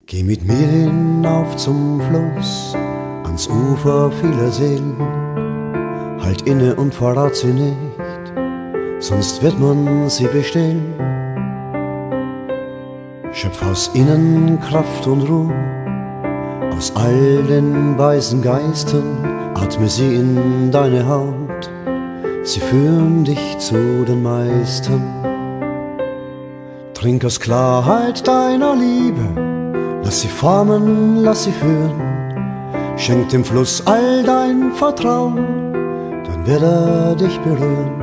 Geh mit mir hinauf zum Fluss, ans Ufer vieler Seelen. Halt inne und verrat sie nicht, sonst wird man sie bestehlen. Schöpf aus innen Kraft und Ruhe, aus all den weisen Geistern, atme sie in deine Haut, sie führen dich zu den Meistern. Trink aus Klarheit deiner Liebe, lass sie formen, lass sie führen. Schenk dem Fluss all dein Vertrauen, dann wird er dich berühren.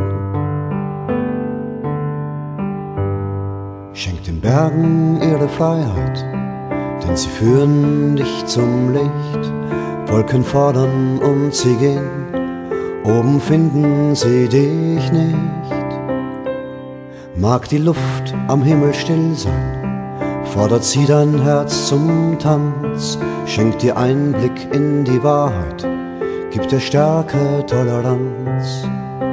Schenk den Bergen ihre Freiheit, denn sie führen dich zum Licht. Wolken fordern und sie gehen, oben finden sie dich nicht. Mag die Luft am Himmel still sein, fordert sie dein Herz zum Tanz, schenkt dir Einblick in die Wahrheit, gibt dir Stärke, Toleranz.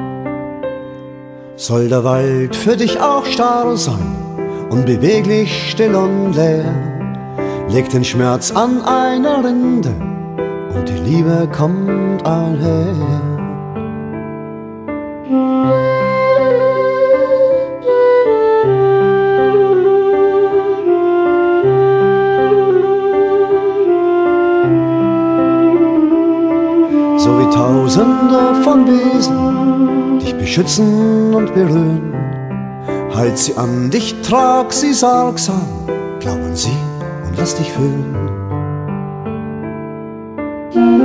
Soll der Wald für dich auch starr sein, unbeweglich, still und leer, leg den Schmerz an einer Rinde und die Liebe kommt einher. So wie Tausende von Wesen dich beschützen und berühren, halt sie an dich, trag sie sorgsam, glaub an sie und lass dich fühlen.